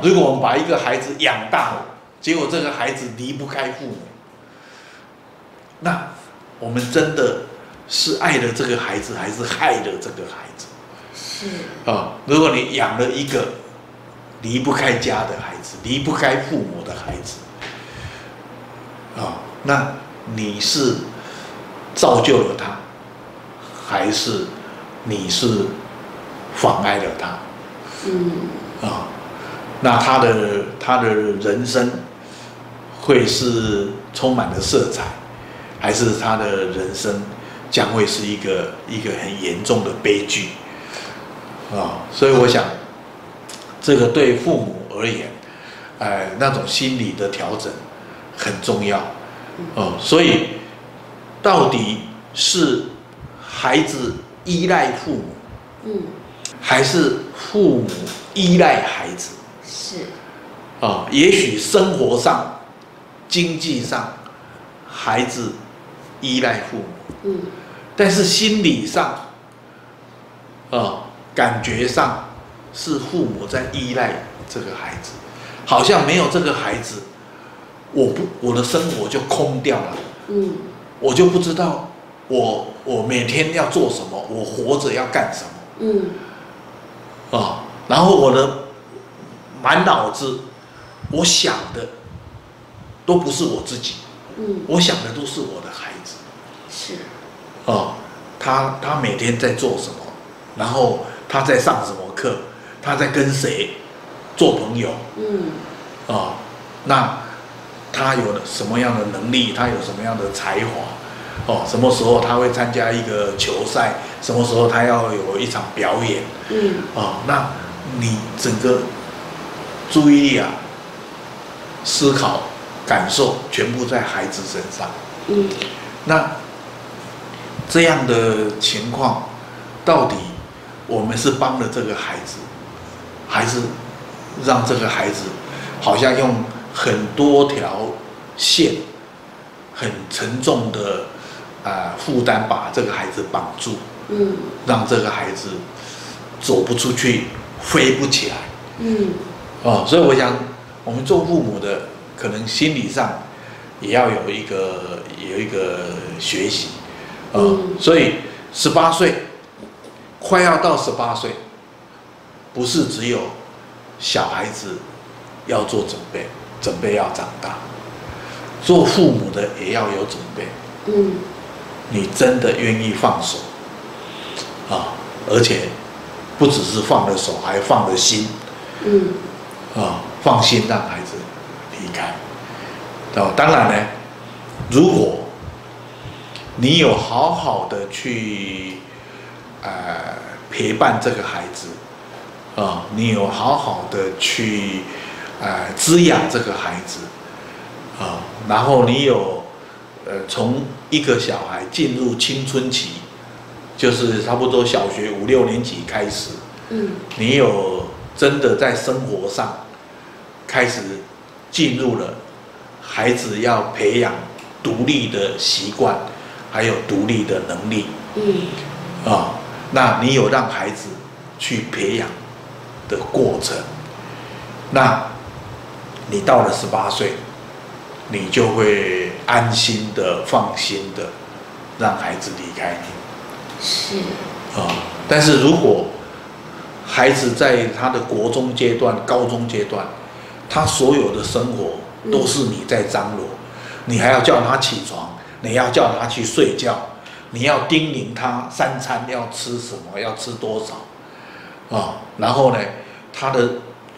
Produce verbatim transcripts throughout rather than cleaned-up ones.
如果我们把一个孩子养大了，结果这个孩子离不开父母，那我们真的是爱了这个孩子，还是害了这个孩子？ 是啊，如果你养了一个离不开家的孩子，离不开父母的孩子，啊，那你是造就了他，还是你是妨碍了他？ 嗯啊，那他的他的人生会是充满了色彩，还是他的人生将会是一个一个很严重的悲剧？啊，所以我想，这个对父母而言，呃，那种心理的调整很重要。哦，所以到底是孩子依赖父母， 嗯， 还是父母依赖孩子？ 是啊，也许生活上、经济上，孩子依赖父母， 嗯， 但是心理上，啊，感觉上是父母在依赖这个孩子，好像没有这个孩子，我不我的生活就空掉了， 嗯， 我就不知道我我每天要做什么，我活着要干什么， 嗯， 啊，然后我的满脑子我想的都不是我自己， 嗯， 我想的都是我的孩子， 是哦，他他每天在做什么，然后他在上什么课，他在跟谁做朋友， 嗯， 哦，那他有什么样的能力，他有什么样的才华，哦，什么时候他会参加一个球赛，什么时候他要有一场表演， 嗯， 哦，那你整个注意力啊，思考、感受全部在孩子身上， 嗯， 那这样的情况，到底我们是帮了这个孩子，还是让这个孩子好像用很多条线、很沉重的啊负担把这个孩子绑住， 嗯， 让这个孩子走不出去、飞不起来。 嗯， 哦，所以我想，我们做父母的可能心理上也要有一个有一个学习，呃、 嗯， 所以十八岁快要到十八岁，不是只有小孩子要做准备，准备要长大，做父母的也要有准备。 嗯， 你真的愿意放手啊，而且不只是放了手，还放了心。 嗯， 啊，放心让孩子离开。哦，当然呢，如果你有好好的去呃陪伴这个孩子，啊，你有好好的去呃滋养这个孩子，啊，然后你有呃从一个小孩进入青春期，就是差不多小学五六年级开始， 嗯， 你有真的在生活上开始进入了孩子要培养独立的习惯，还有独立的能力， 嗯， 啊，那你有让孩子去培养的过程，那你到了十八岁，你就会安心的、放心的让孩子离开你， 是啊，但是如果孩子在他的国中阶段、高中阶段，他所有的生活都是你在张罗，你还要叫他起床，你要叫他去睡觉，你要叮咛他三餐要吃什么，要吃多少，啊，然后呢，他的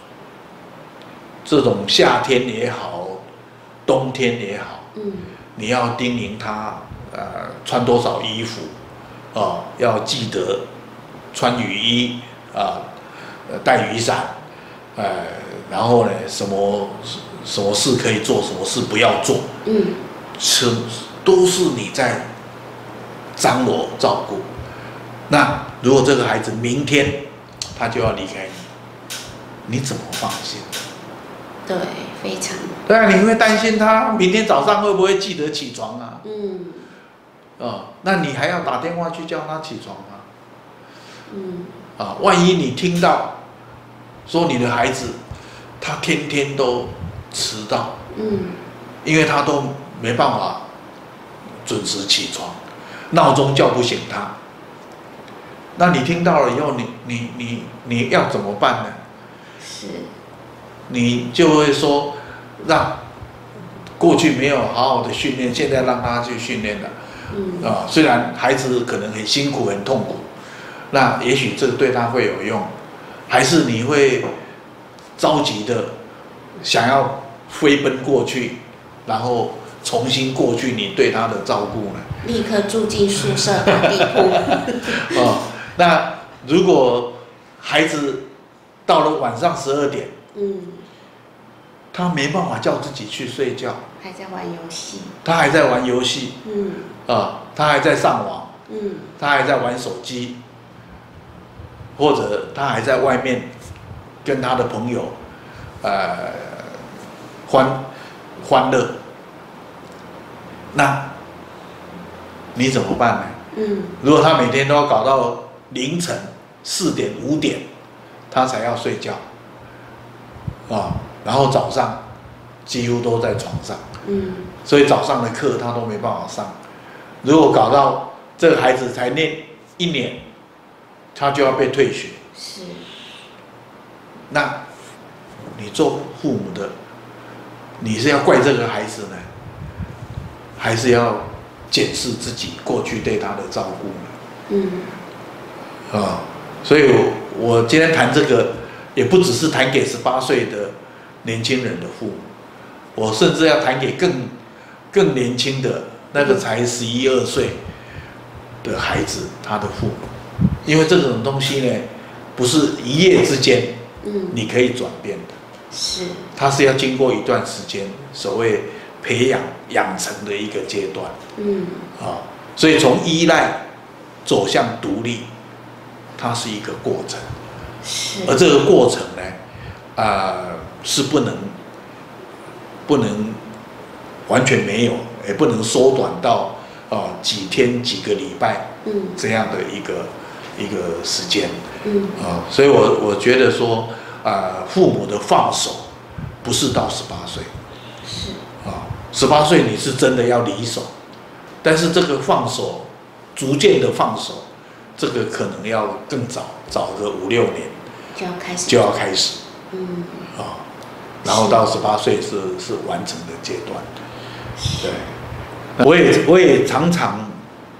这种夏天也好，冬天也好， 嗯， 你要叮咛他呃穿多少衣服，啊，要记得穿雨衣。啊，呃，带雨伞，呃，然后呢，什么什么事可以做，什么事不要做， 嗯， 是都是你在张罗照顾。那如果这个孩子明天他就要离开你，你怎么放心？ 对，非常， 对啊，你会担心他明天早上会不会记得起床啊？ 嗯， 哦，那你还要打电话去叫他起床吗？ 嗯， 啊，万一你听到说你的孩子他天天都迟到， 嗯， 因为他都没办法准时起床，闹钟叫不醒他。那你听到了以后，你你你你要怎么办呢？ 是， 你就会说，让过去没有好好的训练，现在让他去训练了。 嗯， 啊，虽然孩子可能很辛苦、很痛苦，那也许这个对他会有用，还是你会着急的想要飞奔过去，然后重新过去你对他的照顾呢？ 立刻住进宿舍打地铺。 哦，那如果孩子到了晚上十二点， 嗯， 他没办法叫自己去睡觉， 还在玩游戏。 他还在玩游戏， 嗯啊，他还在上网， 嗯， 他还在玩手机，或者他还在外面跟他的朋友，呃，欢欢乐，那你怎么办呢？ 嗯， 如果他每天都要搞到凌晨四点五点，他才要睡觉，啊，然后早上几乎都在床上， 嗯， 所以早上的课他都没办法上。如果搞到这个孩子才念一年，他就要被退学。 是， 那你做父母的，你是要怪这个孩子呢，还是要检视自己过去对他的照顾呢？ 嗯， 啊，所以我我今天谈这个，也不只是谈给十八岁的年轻人的父母，我甚至要谈给更更年轻的那个才十一二岁的孩子他的父母，因为这种东西呢，不是一夜之间， 嗯， 你可以转变的， 是， 它是要经过一段时间，所谓培养养成的一个阶段。 嗯， 啊，所以从依赖走向独立，它是一个过程， 是， 而这个过程呢，啊、呃，是不能不能完全没有，也不能缩短到啊、呃、几天几个礼拜嗯， 这样的一个一个时间。 嗯， 啊，所以我我觉得说，啊、呃，父母的放手不是到十八岁， 是， 啊，十八岁你是真的要离手。但是这个放手，逐渐的放手，这个可能要更早，早个五六年就要开始， 就要开始嗯， 啊，然后到十八岁是是完成的阶段。对，我也我也常常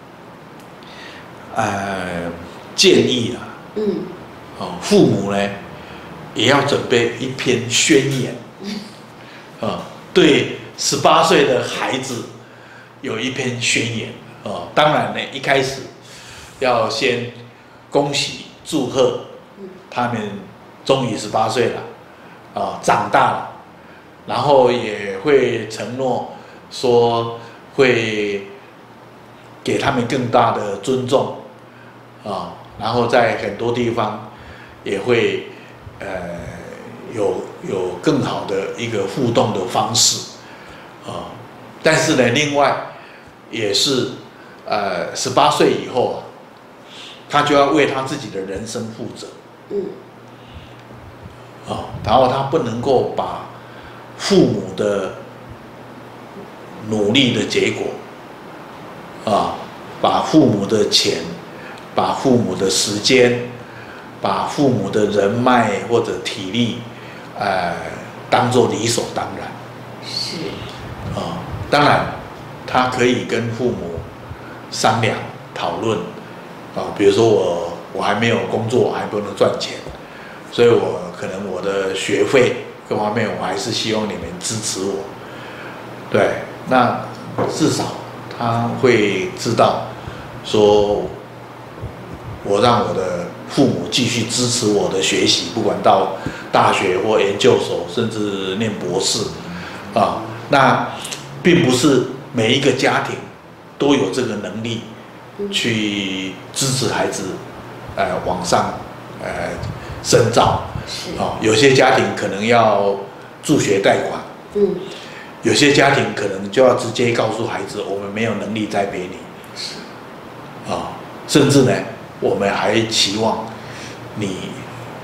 呃建议啊， 嗯， 哦，父母呢也要准备一篇宣言，啊，对十八岁的孩子。有一篇宣言哦，当然呢，一开始要先恭喜祝贺他们终于十八岁了，啊，长大了，然后也会承诺说会给他们更大的尊重，啊，然后在很多地方也会呃有有更好的一个互动的方式，啊。但是呢，另外也是，呃，十八岁以后啊，他就要为他自己的人生负责。 嗯， 啊，然后他不能够把父母的努力的结果，啊，把父母的钱，把父母的时间，把父母的人脉或者体力，呃，当做理所当然。 是， 啊。当然，他可以跟父母商量讨论，啊，比如说我我还没有工作，还不能赚钱，所以我可能我的学费各方面，我还是希望你们支持我。对，那至少他会知道，说我让我的父母继续支持我的学习，不管到大学或研究所，甚至念博士，啊，那。并不是每一个家庭都有这个能力去支持孩子，呃，往上呃深造。哦，有些家庭可能要助学贷款， 嗯， 有些家庭可能就要直接告诉孩子，我们没有能力栽培你。啊、哦，甚至呢，我们还期望你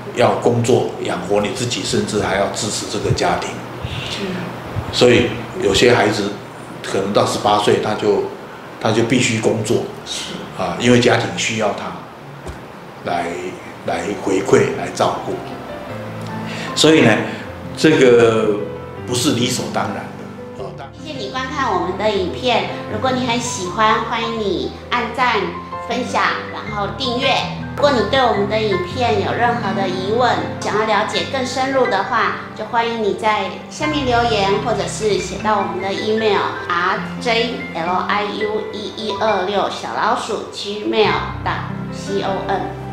要工作养活你自己，甚至还要支持这个家庭。 是。 所以有些孩子可能到十八岁，他就他就必须工作， 是啊，因为家庭需要他来来回馈、来照顾。所以呢，这个不是理所当然的。哦， 谢谢你观看我们的影片，如果你很喜欢，欢迎你按赞、分享，然后订阅。如果你对我们的影片有任何的疑问，想要了解更深入的话，就欢迎你在下面留言，或者是写到我们的 email r j l i u 一一二六小老鼠 gmail dot com。